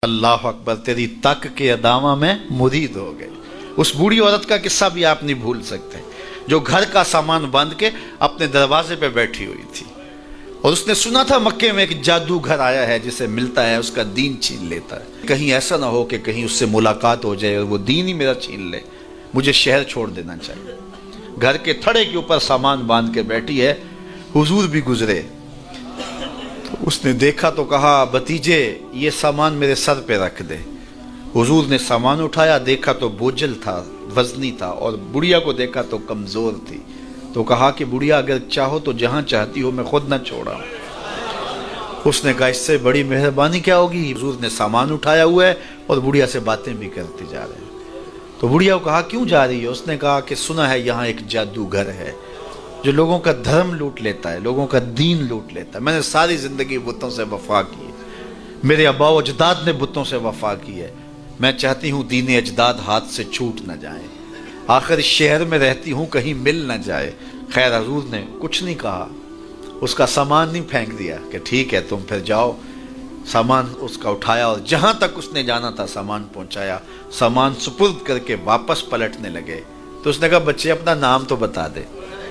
اللہ اکبر، تیری تک کے ادامہ میں مرید ہو گئے۔ اس بوڑھی عورت کا قصہ بھی آپ نہیں بھول سکتے، جو گھر کا سامان باندھ کے اپنے دروازے پہ بیٹھی ہوئی تھی، اور اس نے سنا تھا مکے میں ایک جادوگر آیا ہے، جسے ملتا ہے اس کا دین چھین لیتا ہے، کہیں ایسا نہ ہو کہ کہیں اس سے ملاقات ہو جائے اور وہ دین ہی میرا چھین لے، مجھے شہر چھوڑ دینا چاہیے۔ گھر کے تھڑے کے اوپر سامان باندھ کے بیٹھی ہے، حضور بھی گزرے، اس نے دیکھا تو کہا بھتیجے یہ سامان میرے سر پہ رکھ دے۔ حضور نے سامان اٹھایا، دیکھا تو بوجھل تھا، وزنی تھا، اور بڑھیا کو دیکھا تو کمزور تھی، تو کہا کہ بڑھیا اگر چاہو تو جہاں چاہتی ہو میں خود نہ چھوڑا۔ اس نے کہا اس سے بڑی مہربانی کیا ہوگی؟ حضور نے سامان اٹھایا ہوا ہے اور بڑھیا سے باتیں بھی کرتے جا رہے ہیں۔ تو بڑھیا کو کہا کیوں جا رہی ہے؟ اس نے کہا کہ سنا ہے یہاں ایک جادوگر ہے جو لوگوں کا دھرم لوٹ لیتا ہے، لوگوں کا دین لوٹ لیتا ہے۔ میں نے ساری زندگی بتوں سے وفا کی ہے، میرے آباء و اجداد نے بتوں سے وفا کی ہے، میں چاہتی ہوں دین اجداد ہاتھ سے چھوٹ نہ جائیں، آخر اس شہر میں رہتی ہوں کہیں مل نہ جائے۔ خیر حضور نے کچھ نہیں کہا، اس کا سامان نہیں پھینک دیا کہ ٹھیک ہے تم پھر جاؤ۔ سامان اس کا اٹھایا اور جہاں تک اس نے جانا تھا سامان پہنچایا، سامان سپرد کر کے واپس پلٹنے لگے تو اس نے کہا بچے اپنا نام تو بتا دے،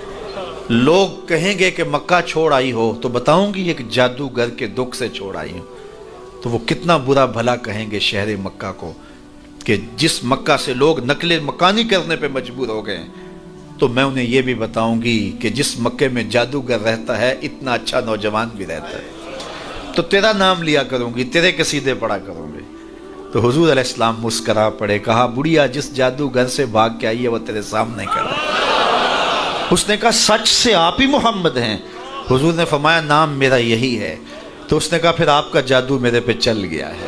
لوگ کہیں گے کہ مکہ چھوڑ آئی ہو تو بتاؤں گی ایک جادوگر کے دکھ سے چھوڑ آئی ہوں، تو وہ کتنا برا بھلا کہیں گے شہر مکہ کو کہ جس مکہ سے لوگ نقل مکانی کرنے پہ مجبور ہو گئے ہیں، تو میں انہیں یہ بھی بتاؤں گی کہ جس مکے میں جادوگر رہتا ہے اتنا اچھا نوجوان بھی رہتا ہے، تو تیرا نام لیا کروں گی، تیرے قصیدے پڑھا کروں گی۔ تو حضور علیہ السلام مسکرا پڑے، کہا بڑھیا جس جادوگر سے بھاگ کے آئی ہے وہ تیرے سامنے کھڑا ہے۔ اس نے کہا سچ سے آپ ہی محمد ہیں؟ حضور نے فرمایا نام میرا یہی ہے۔ تو اس نے کہا پھر آپ کا جادو میرے پہ چل گیا ہے۔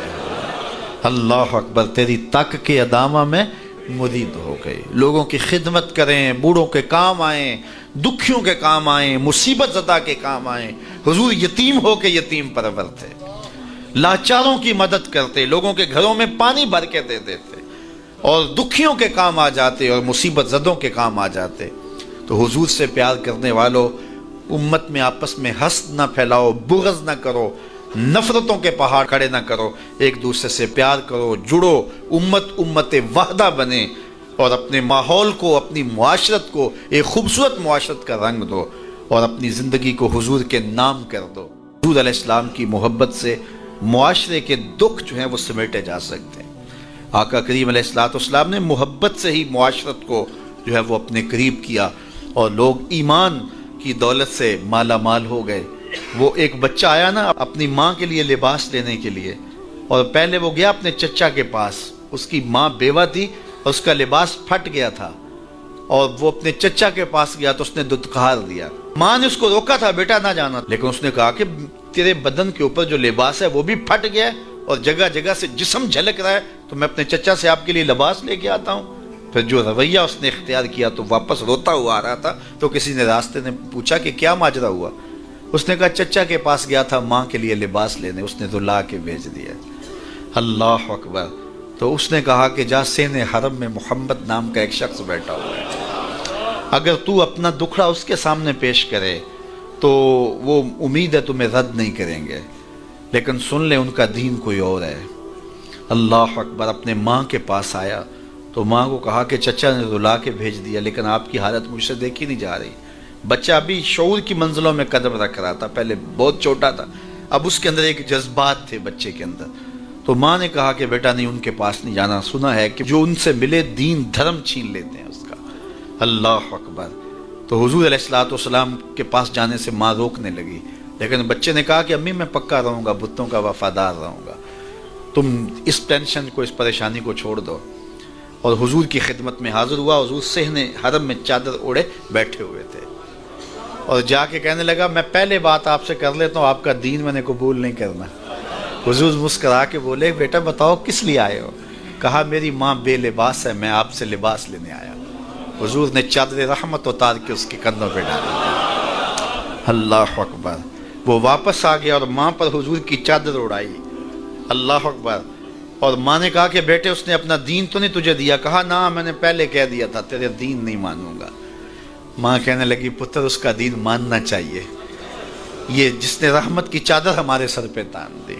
اللہ اکبر، تیری تک کے ادامہ میں مرید ہو گئے، لوگوں کی خدمت کریں، بوڑھوں کے کام آئیں، دکھیوں کے کام آئیں، مصیبت زدہ کے کام آئیں۔ حضور یتیم ہو کے یتیم پرور تھے، لاچاروں کی مدد کرتے، لوگوں کے گھروں میں پانی بھر کے دے دیتے، اور دکھیوں کے کام آ جاتے اور مصیبت زدوں کے کام آ جاتے۔ تو حضور سے پیار کرنے والوں، امت میں آپس میں حسد نہ پھیلاؤ، بغض نہ کرو، نفرتوں کے پہاڑ کھڑے نہ کرو، ایک دوسرے سے پیار کرو، جڑو، امت وحدہ بنے، اور اپنے ماحول کو، اپنی معاشرت کو ایک خوبصورت معاشرت کا رنگ دو، اور اپنی زندگی کو حضور کے نام کر دو۔ حضور علیہ السلام کی محبت سے معاشرے کے دکھ جو ہیں وہ سمیٹے جا سکتے ہیں۔ آقا کریم علیہ السلام نے محبت سے ہی معاشرت کو جو ہے وہ اپنے قریب کیا، اور لوگ ایمان کی دولت سے مالا مال ہو گئے۔ وہ ایک بچہ آیا نا اپنی ماں کے لیے لباس لینے کے لیے، اور پہلے وہ گیا اپنے چچا کے پاس، اس کی ماں بیوہ تھی اور اس کا لباس پھٹ گیا تھا، اور وہ اپنے چچا کے پاس گیا تو اس نے دتکار دیا۔ ماں نے اس کو روکا تھا بیٹا نہ جانا، لیکن اس نے کہا کہ تیرے بدن کے اوپر جو لباس ہے وہ بھی پھٹ گیا ہے اور جگہ جگہ سے جسم جھلک رہا ہے، تو میں اپنے چچا سے آپ کے لیے لباس لے کے آتا ہوں۔ پھر جو رویہ اس نے اختیار کیا تو واپس روتا ہوا آ رہا تھا، تو کسی نے راستے نے پوچھا کہ کیا ماجرا ہوا؟ اس نے کہا چچا کے پاس گیا تھا ماں کے لیے لباس لینے، اس نے تو لا کے بھیج دیا۔ اللہ اکبر۔ تو اس نے کہا کہ جا سین حرم میں محمد نام کا ایک شخص بیٹھا ہوا ہے، اگر تو اپنا دکھڑا اس کے سامنے پیش کرے تو وہ امید ہے تمہیں رد نہیں کریں گے، لیکن سن لے ان کا دین کوئی اور ہے۔ اللہ اکبر۔ اپنے ماں کے پاس آیا تو ماں کو کہا کہ چچا نے رلا کے بھیج دیا، لیکن آپ کی حالت مجھ سے دیکھی نہیں جا رہی۔ بچہ ابھی شعور کی منزلوں میں قدم رکھ رہا تھا، پہلے بہت چھوٹا تھا، اب اس کے اندر ایک جذبات تھے بچے کے اندر۔ تو ماں نے کہا کہ بیٹا نہیں، ان کے پاس نہیں جانا، سنا ہے کہ جو ان سے ملے دین دھرم چھین لیتے ہیں اس کا۔ اللہ اکبر۔ تو حضور علیہ السلام کے پاس جانے سے ماں روکنے لگی، لیکن بچے نے کہا کہ امی میں پکا رہوں گا، بتوں کا وفادار رہوں گا، تم اس ٹینشن کو، اس پریشانی کو چھوڑ دو۔ اور حضور کی خدمت میں حاضر ہوا۔ حضور صحن حرم میں چادر اوڑے بیٹھے ہوئے تھے، اور جا کے کہنے لگا میں پہلے بات آپ سے کر لیتا ہوں، آپ کا دین میں نے قبول نہیں کرنا۔ حضور مسکرا کے بولے بیٹا بتاؤ کس لیے آئے ہو؟ کہا میری ماں بے لباس ہے، میں آپ سے لباس لینے آیا۔ حضور نے چادر رحمت اتار کے اس کے کندھوں پہ ڈالی۔ اللہ اکبر۔ وہ واپس آ گیا اور ماں پر حضور کی چادر اڑائی۔ اللہ اکبر۔ اور ماں نے کہا کہ بیٹے اس نے اپنا دین تو نہیں تجھے دیا؟ کہا نہ، میں نے پہلے کہہ دیا تھا تیرے دین نہیں مانوں گا۔ ماں کہنے لگی پتر اس کا دین ماننا چاہیے، یہ جس نے رحمت کی چادر ہمارے سر پہ تان دی۔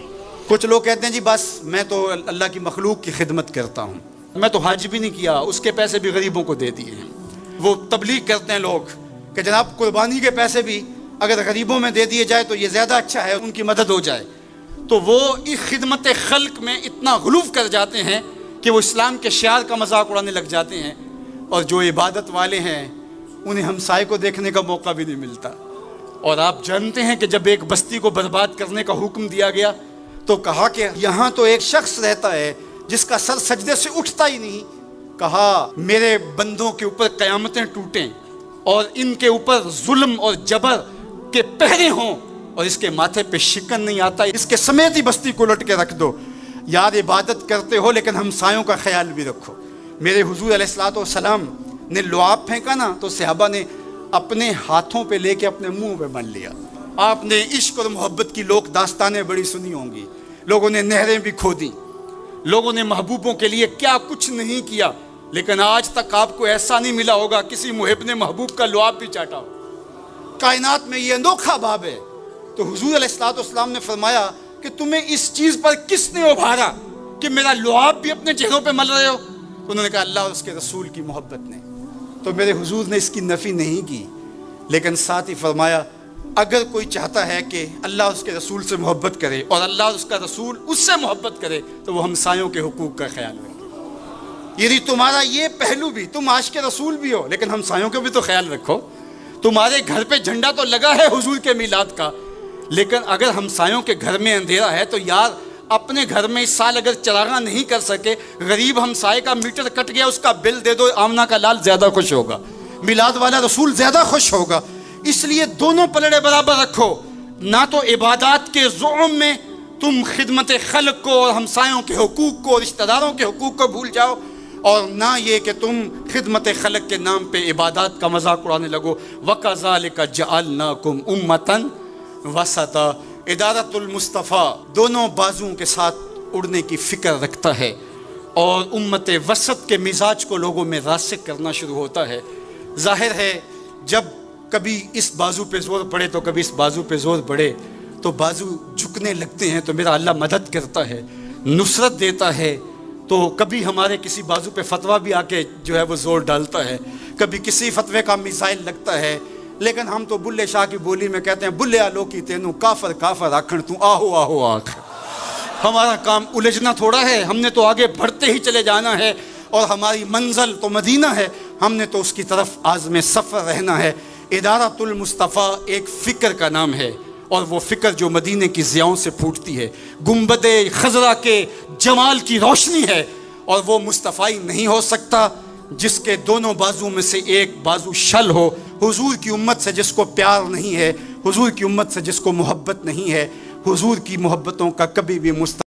کچھ لوگ کہتے ہیں جی بس میں تو اللہ کی مخلوق کی خدمت کرتا ہوں، میں تو حج بھی نہیں کیا، اس کے پیسے بھی غریبوں کو دے دیے ہیں۔ وہ تبلیغ کرتے ہیں لوگ کہ جناب قربانی کے پیسے بھی اگر غریبوں میں دے دیے جائے تو یہ زیادہ اچھا ہے، ان کی مدد ہو جائے۔ تو وہ اس خدمت خلق میں اتنا غلو کر جاتے ہیں کہ وہ اسلام کے شعار کا مذاق اڑانے لگ جاتے ہیں، اور جو عبادت والے ہیں انہیں ہمسائے کو دیکھنے کا موقع بھی نہیں ملتا۔ اور آپ جانتے ہیں کہ جب ایک بستی کو برباد کرنے کا حکم دیا گیا تو کہا کہ یہاں تو ایک شخص رہتا ہے جس کا سر سجدے سے اٹھتا ہی نہیں۔ کہا میرے بندوں کے اوپر قیامتیں ٹوٹیں اور ان کے اوپر ظلم اور جبر کے پہرے ہوں اور اس کے ماتھے پہ شکن نہیں آتا، اس کے سمیت ہی بستی کو لٹ کے رکھ دو۔ یار عبادت کرتے ہو لیکن ہمسایوں کا خیال بھی رکھو۔ میرے حضور علیہ الصلوۃ والسلام نے لعاب پھینکا نا تو صحابہ نے اپنے ہاتھوں پہ لے کے اپنے منہ پہ بن لیا۔ آپ نے عشق اور محبت کی لوک داستانیں بڑی سنی ہوں گی، لوگوں نے نہریں بھی کھودی، لوگوں نے محبوبوں کے لیے کیا کچھ نہیں کیا، لیکن آج تک آپ کو ایسا نہیں ملا ہوگا کسی محب نے محبوب کا لعاب بھی چاٹا ہو۔ کائنات میں یہ انوکھا باب ہے۔ تو حضور علیہ الصلوۃ والسلام نے فرمایا کہ تمہیں اس چیز پر کس نے ابھارا کہ میرا لعاب بھی اپنے چہروں پہ مل رہے ہو؟ انہوں نے کہا اللہ اور اس کے رسول کی محبت نے۔ تو میرے حضور نے اس کی نفی نہیں کی، لیکن ساتھ ہی فرمایا اگر کوئی چاہتا ہے کہ اللہ اور اس کے رسول سے محبت کرے اور اللہ اور اس کا رسول اس سے محبت کرے تو وہ ہمسایوں کے حقوق کا خیال رکھے۔ یعنی تمہارا یہ پہلو بھی، تم عاشق رسول بھی ہو لیکن ہمسایوں کا بھی تو خیال رکھو۔ تمہارے گھر پہ جھنڈا تو لگا ہے حضور کے میلاد کا، لیکن اگر ہمسایوں کے گھر میں اندھیرا ہے تو یار اپنے گھر میں اس سال اگر چراغاں نہیں کر سکے، غریب ہمسائے کا میٹر کٹ گیا اس کا بل دے دو، آمنہ کا لال زیادہ خوش ہوگا، میلاد والا رسول زیادہ خوش ہوگا۔ اس لیے دونوں پلڑے برابر رکھو، نہ تو عبادات کے زعم میں تم خدمت خلق کو اور ہمسایوں کے حقوق کو، رشتہ داروں کے حقوق کو بھول جاؤ، اور نہ یہ کہ تم خدمت خلق کے نام پہ عبادات کا مذاق اڑانے لگو۔ وَكَذَلِكَ جَعَلْنَاكُمْ أُمَّةً وَسَطًا۔ ادارت المصطفیٰ دونوں بازوں کے ساتھ اڑنے کی فکر رکھتا ہے، اور امت وسط کے مزاج کو لوگوں میں راسخ کرنا شروع ہوتا ہے۔ ظاہر ہے جب کبھی اس بازو پہ زور پڑے تو کبھی اس بازو پہ زور پڑے تو بازو جھکنے لگتے ہیں، تو میرا اللہ مدد کرتا ہے، نصرت دیتا ہے۔ تو کبھی ہمارے کسی بازو پہ فتویٰ بھی آ کے جو ہے وہ زور ڈالتا ہے، کبھی کسی فتوے کا میزائل لگتا ہے، لیکن ہم تو بلے شاہ کی بولی میں کہتے ہیں بلیا لوکی تینوں کافر کافر آکھن تو آہو آہو آکھ۔ ہمارا کام الجھنا تھوڑا ہے، ہم نے تو آگے بڑھتے ہی چلے جانا ہے، اور ہماری منزل تو مدینہ ہے، ہم نے تو اس کی طرف عازم سفر رہنا ہے۔ ادارت المصطفیٰ ایک فکر کا نام ہے، اور وہ فکر جو مدینے کی ضیاؤں سے پھوٹتی ہے، گنبد خضرا کے جمال کی روشنی ہے، اور وہ مصطفی نہیں ہو سکتا جس کے دونوں بازو میں سے ایک بازو شل ہو۔ حضور کی امت سے جس کو پیار نہیں ہے، حضور کی امت سے جس کو محبت نہیں ہے، حضور کی محبتوں کا کبھی بھی